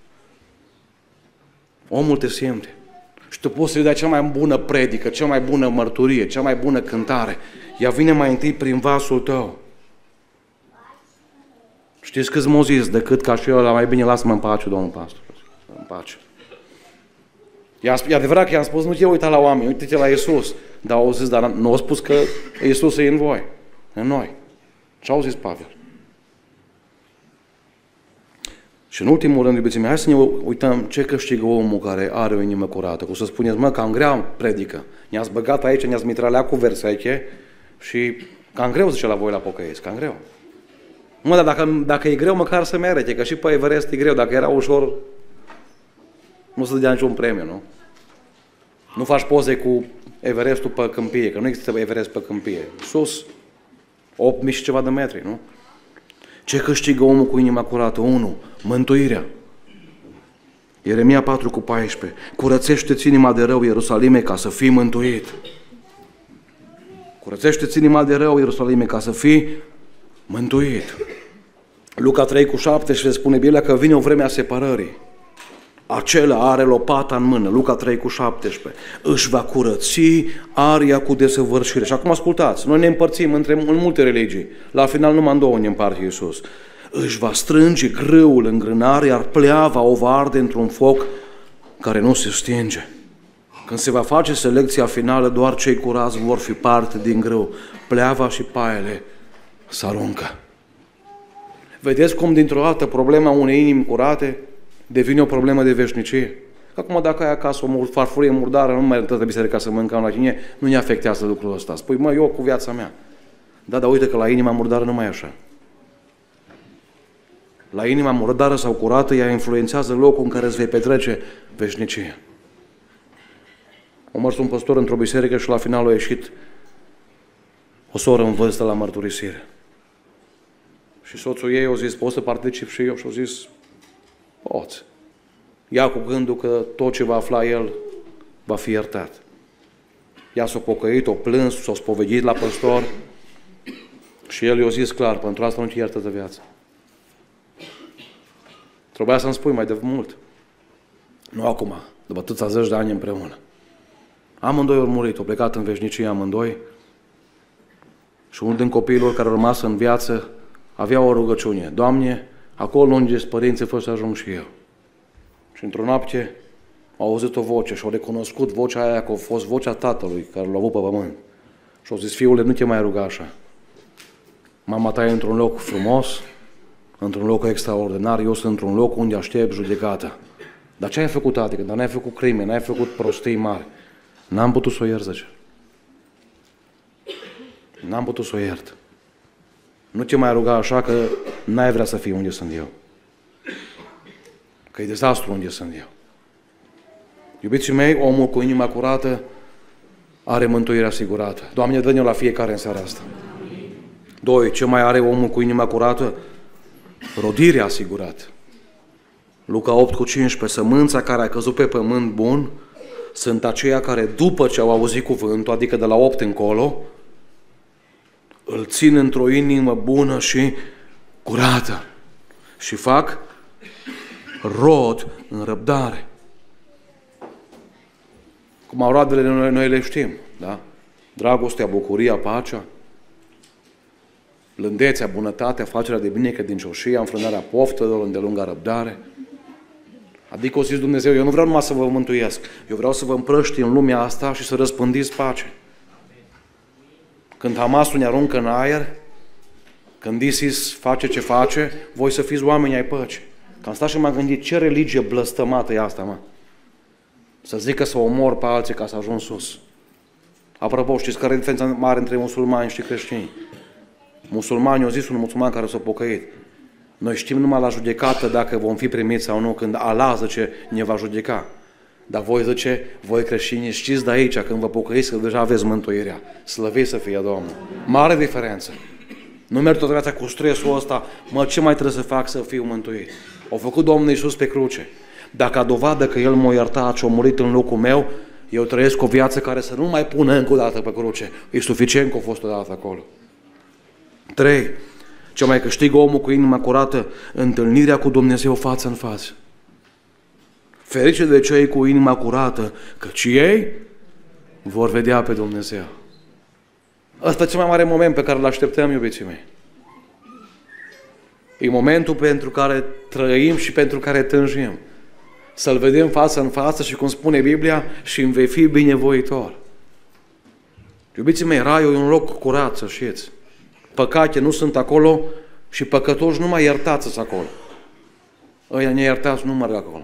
Omul te simte. Și tu poți să-i dai cea mai bună predică, cea mai bună mărturie, cea mai bună cântare. Ea vine mai întâi prin vasul tău. Știți câți m-au zis decât ca și eu, la mai bine lasă-mă în pace, domnul pastor. În pace. E adevărat că i-am spus, nu te uita la oameni, uite-te la Iisus. Dar au zis, dar nu au spus că Iisus e în voi, în noi. Ce au zis Pavel? Și în ultimul rând, iubiții mei, hai să ne uităm ce câștigă omul care are o inimă curată. Cum să spuneți, mă, cam greu predică. Ne-ați băgat aici, ne-ați mitralea cu versete și cam greu, zice la voi la pocăiți, cam greu. Mă, dar dacă e greu, măcar să merite, că și pe Everest e greu. Dacă era ușor, nu se dădea niciun premiu, nu? Nu faci poze cu Everestul pe câmpie, că nu există Everest pe câmpie. Sus, 8.000 și ceva de metri, nu? Ce câștigă omul cu inima curată? 1. Mântuirea. Ieremia 4:14. Curățește-ți inima de rău, Ierusalime, ca să fii mântuit. Curățește-ți inima de rău, Ierusalime, ca să fii mântuit. Luca 3:17 spune Biblia că vine o vreme a separării. acela are lopata în mână, Luca 3:17, își va curăți aria cu desăvârșire. Și acum ascultați, noi ne împărțim în multe religii, la final numai în două ne împarte Iisus. Își va strânge grâul în grânare, iar pleava o va arde într-un foc care nu se stinge. Când se va face selecția finală, doar cei curați vor fi parte din grâu. Pleava și paiele se aruncă. Vedeți cum dintr-o dată problema unei inimi curate devine o problemă de veșnicie? Acum dacă ai acasă o farfurie murdară, nu mai e toată biserica să mâncăm la cine, nu ne afectează lucrul ăsta. Spui, mă, eu cu viața mea. Da, dar uite că la inima murdară nu mai e așa. La inima murdară sau curată, ea influențează locul în care îți vei petrece veșnicie. Am mers un păstor într-o biserică și la final a ieșit o soră în vârstă la mărturisire. Și soțul ei a zis, pot să particip și eu? Și a zis, poți. Ea cu gândul că tot ce va afla el va fi iertat. Ea s-a pocăit, o plâns, s-a spovedit la păstor și el i-a zis clar, pentru asta nu te iertă de viață. Trebuia să-mi spui mai de mult. Nu acum, după atâția zeci de ani împreună. Amândoi au murit, au plecat în veșnicie amândoi și unul din copiilor care au rămas în viață avea o rugăciune. Doamne, acolo unde ești părinții, fă să ajung și eu. Și într-o noapte a auzit o voce și a recunoscut vocea aia că a fost vocea tatălui care l-a avut pe pământ. Și a zis, fiule, nu te mai ruga așa. Mama ta e într-un loc frumos, într-un loc extraordinar, eu sunt într-un loc unde aștept judecata. Dar ce ai făcut, tati? Când n-ai făcut crime, n-ai făcut prostii mari. N-am putut să o iert, zice. N-am putut să o iert. Nu te mai ruga așa că n-ai vrea să fii unde sunt eu. Că e dezastru unde sunt eu. Iubiții mei, omul cu inima curată are mântuirea asigurată. Doamne, dă-ne la fiecare în seara asta. 2. Ce mai are omul cu inima curată? Rodirea asigurată. Luca 8:15. Sămânța care a căzut pe pământ bun sunt aceia care după ce au auzit cuvântul, adică de la 8 încolo, îl țin într-o inimă bună și curată și fac rod în răbdare. Cum au roadele noi le știm, da? Dragostea, bucuria, pacea, blândețea, bunătatea, facerea de bine, credincioșia, înfrânarea poftelor, îndelunga răbdare. Adică o zis Dumnezeu, eu nu vreau numai să vă mântuiesc, eu vreau să vă împrăști în lumea asta și să răspândiți pace. Când Hamasul ne aruncă în aer, când ISIS face ce face, voi să fiți oameni ai păcii. Că am stat și m-am gândit, ce religie blăstămată e asta, mă? Să zică să omor pe alții ca să ajung sus. Apropo, știți care e diferența mare între musulmani și creștini? Musulmanii au zis un musulman care s-a pocăit. Noi știm numai la judecată dacă vom fi primiți sau nu, când Allah zice ne va judeca. Dar voi zice, voi creștini, știți de aici, când vă pocăiți, că deja aveți mântuirea. Slăviți să fie Domnul. Mare diferență. Nu merg toată viața cu stresul ăsta, mă, ce mai trebuie să fac să fiu mântuit? Au făcut Domnul Iisus pe cruce. Dacă a dovadă că El m-a iertat și a murit în locul meu, eu trăiesc o viață care să nu mai pună încă o dată pe cruce. E suficient că a fost o dată acolo. 3. Ce mai câștigă omul cu inima curată? Întâlnirea cu Dumnezeu față în față. Ferice de cei cu inima curată, căci ei vor vedea pe Dumnezeu. Ăsta e cel mai mare moment pe care îl așteptăm, iubiții mei. E momentul pentru care trăim și pentru care tânjim. Să-L vedem față în față și, cum spune Biblia, și îmi vei fi binevoitor. Iubiții mei, raiul e un loc curat, să știți. Păcate nu sunt acolo și păcătoși nu mai iertați acolo. Ăia neiertați nu merg acolo.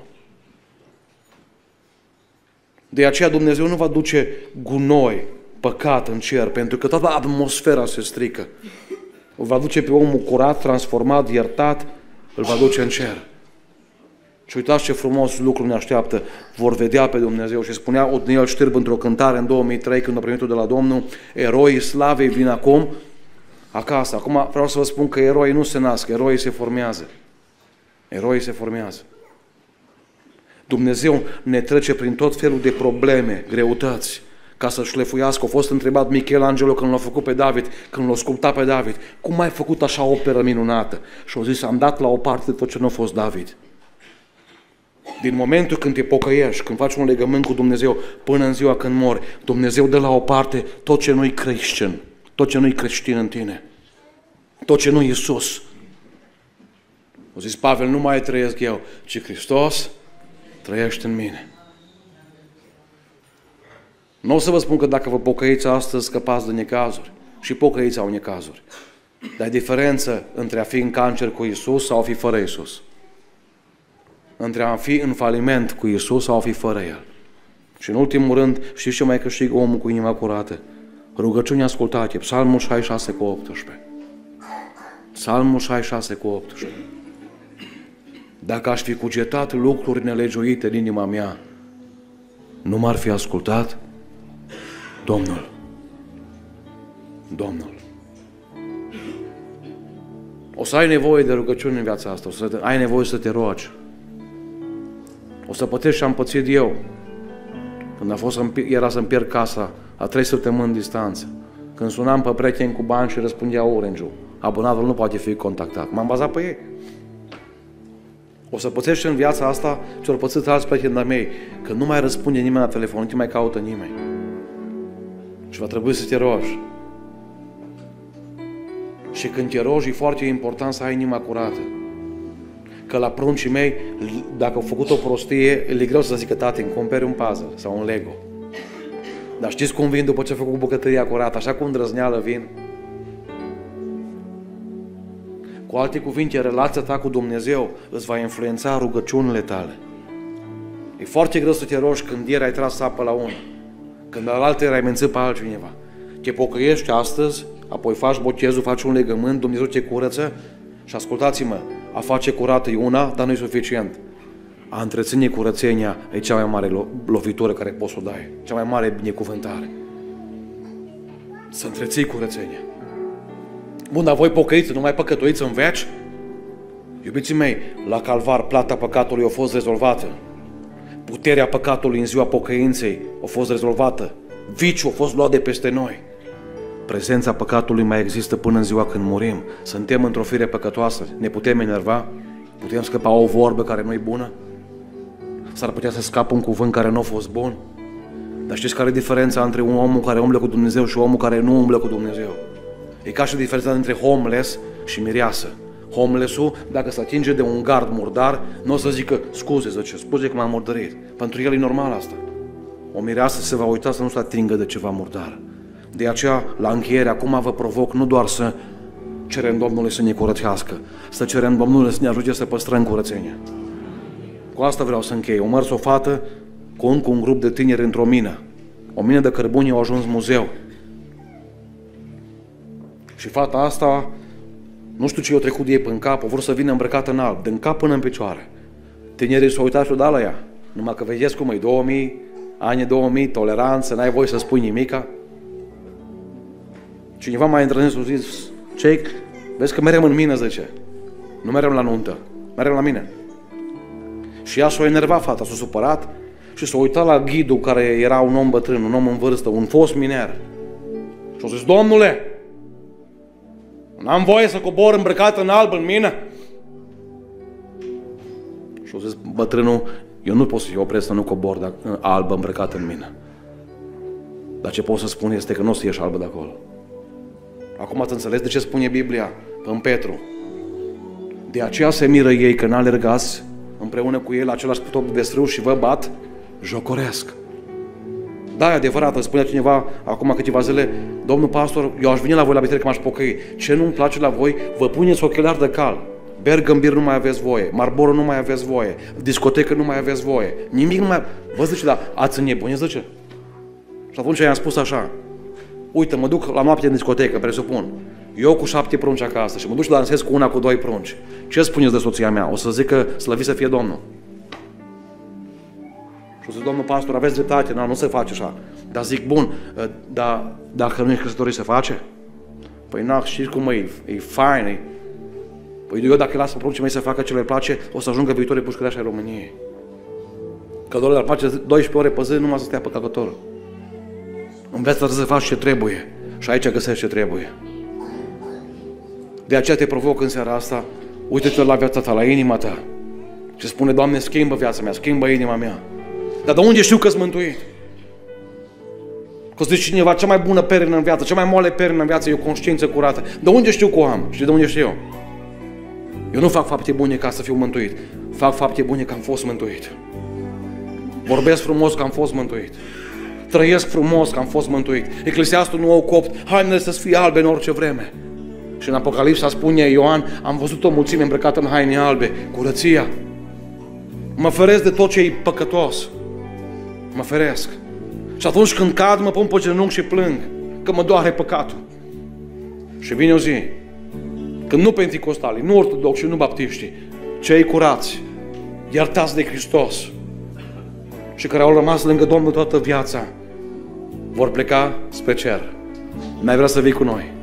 De aceea Dumnezeu nu va duce gunoi, păcat în cer, pentru că toată atmosfera se strică. Îl va duce pe omul curat, transformat, iertat, îl va duce în cer. Și uitați ce frumos lucru ne așteaptă. Vor vedea pe Dumnezeu. Și spunea Otniel Știrb într-o cântare în 2003, când a primit-o de la Domnul, eroii slavei vin acum acasă. Acum vreau să vă spun că eroii nu se nasc, eroii se formează. Eroii se formează. Dumnezeu ne trece prin tot felul de probleme, greutăți, ca să șlefuiască. A fost întrebat Michelangelo când l-a făcut pe David, când l-a sculptat pe David, cum ai făcut așa o operă minunată? Și a zis, am dat la o parte tot ce nu a fost David. Din momentul când te pocăiești, când faci un legământ cu Dumnezeu până în ziua când mori, Dumnezeu dă la o parte tot ce nu-i creștin, tot ce nu-i creștin în tine, tot ce nu-i Iisus. O zis Pavel, nu mai trăiesc eu, ci Hristos trăiește în mine. Nu o să vă spun că dacă vă pocăiți astăzi, scăpați de necazuri. Și pocăiți au necazuri. Dar e diferență între a fi în cancer cu Iisus sau a fi fără Iisus. Între a fi în faliment cu Iisus sau a fi fără El. Și în ultimul rând, știți ce mai câștigă omul cu inima curată? Rugăciuni ascultate, Psalmul 66 cu 18. Psalmul 66 cu 18. Dacă aș fi cugetat lucruri nelegiuite în inima mea, nu m-ar fi ascultat Domnul. Domnul. O să ai nevoie de rugăciuni în viața asta, o să ai nevoie să te rogi. O să pătești ce am pățit eu când era să-mi pierd casa la 3 săptămâni distanță. Când sunam pe prieteni cu bani și răspundea Orange-ul. Abonatul nu poate fi contactat. M-am bazat pe ei. O să pățești în viața asta ce-au pățit alți prieteni de mei, că nu mai răspunde nimeni la telefon, nu te mai caută nimeni. Și va trebui să te rogi. Și când te rogi, e foarte important să ai inima curată. Că la pruncii mei, dacă au făcut o prostie, le e greu să zică, tate, îmi cumperi un puzzle sau un Lego. Dar știți cum vin după ce a făcut bucătăria curată? Așa cum îndrăzneală vin. Cu alte cuvinte, relația ta cu Dumnezeu îți va influența rugăciunile tale. E foarte greu să te rogi când ieri ai tras apă la unul, când alaltă ai mențit pe altcineva. Te pocăiești astăzi, apoi faci botezul, faci un legământ, Dumnezeu te curăță și ascultați-mă, a face curată e una, dar nu e suficient. A întreține curățenia e cea mai mare lovitură care poți să o dai, cea mai mare binecuvântare. Să întreții curățenia. Bun, dar voi pocăiți, nu mai păcătuiți în veci? Iubiții mei, la Calvar plata păcatului a fost rezolvată. Puterea păcatului în ziua pocăinței a fost rezolvată. Viciul a fost luat de peste noi. Prezența păcatului mai există până în ziua când murim. Suntem într-o fire păcătoasă. Ne putem enerva? Putem scăpa o vorbă care nu e bună? S-ar putea să scapă un cuvânt care nu a fost bun? Dar știți care e diferența între un om care umblă cu Dumnezeu și omul care nu umblă cu Dumnezeu? E ca și diferența între homeless și mireasă. Homeless-ul, dacă se atinge de un gard murdar, nu o să zică, scuze că m-am murdărit. Pentru el e normal asta. O mireasă se va uita să nu se atingă de ceva murdar. De aceea, la încheiere, acum vă provoc nu doar să cerem Domnului să ne curățească, să cerem Domnului să ne ajute să păstrăm curățenia. Cu asta vreau să închei. O mers o fată cu încă un grup de tineri într-o mină. O mină de cărbuni au ajuns muzeu. Și fata asta, nu știu ce i-a trecut de ei în cap, a vrut să vină îmbrăcată în alb, din cap până în picioare. Tinerii s-au uitat și au dat la ea. Numai că vedeți cum e, 2000, anii 2000, toleranță, n-ai voie să spui nimica. Cineva m-a întâlnit și a zis, ce vezi că merem în mină, zice. Nu merem la nuntă, merem la mine. Și ea s-a enervat, fata, s-a supărat și s-a uitat la ghidul care era un om bătrân, un om în vârstă, un fost miner. Și a zis, domnule, n-am voie să cobor îmbrăcat în alb în mină? Și a zis bătrânul, eu nu pot să-i opresc să nu cobor albă îmbrăcat în mină. Dar ce pot să spun este că nu o să ieși albă de acolo. Acum ați înțeles de ce spune Biblia în Petru? De aceea se miră ei că n-alergați împreună cu ei la același top de strâu și vă bat, jocoresc. Da, e adevărat, îmi spunea cineva acum câteva zile, domnul pastor, eu aș veni la voi la biserică, m-aș pocăi. Ce nu-mi place la voi? Vă puneți ochelari de cal. Bergambir nu mai aveți voie, Marlboro nu mai aveți voie, discotecă nu mai aveți voie, nimic nu mai... Vă zice, dar ați înnebunit, zice? Și atunci i-am spus așa, uite, mă duc la noapte în discotecă, presupun, eu cu 7 prunci acasă și mă duc și dansez cu una cu 2 prunci. Ce spuneți de soția mea? O să zic că slăvit să fie Domnul. Și o să zic, domnul pastor, aveți dreptate, nu se face așa. Dar zic, bun, dar dacă nu ești căsătorit, se face? Păi nu, știți cum e fain, e... Păi eu dacă las pe pruncii mei să facă ce le place, o să ajungă viitorii pușcăreași ai României. Că doar le-ar place 12 ore pe zi, numai să stea pe calculator. Înveți să faci ce trebuie și aici găsești ce trebuie. De aceea te provoc în seara asta, uite-te la viața ta, la inima ta. Și spune, Doamne, schimbă viața mea, schimbă inima mea. Dar de unde știu că-s mântuit? Că zice cineva, cea mai bună perină în viață, cea mai moale perină în viață e o conștiință curată. De unde știu că o am? Și de unde știu eu? Eu nu fac fapte bune ca să fiu mântuit. Fac fapte bune că am fost mântuit. Vorbesc frumos că am fost mântuit. Trăiesc frumos că am fost mântuit. Eclesiastul 9:8, hainele să fie albe în orice vreme. Și în Apocalipsa spune Ioan, am văzut o mulțime îmbrăcată în haine albe, curăția. Mă feresc de tot ce e păcătos. Mă feresc. Și atunci când cad, mă pun pe genunchi și plâng, că mă doare păcatul. Și vine o zi, când nu penticostalii, nu ortodoxi și nu baptiștii, cei curați, iertați de Hristos și care au rămas lângă Domnul toată viața, vor pleca spre cer. N-ai vrea să vii cu noi?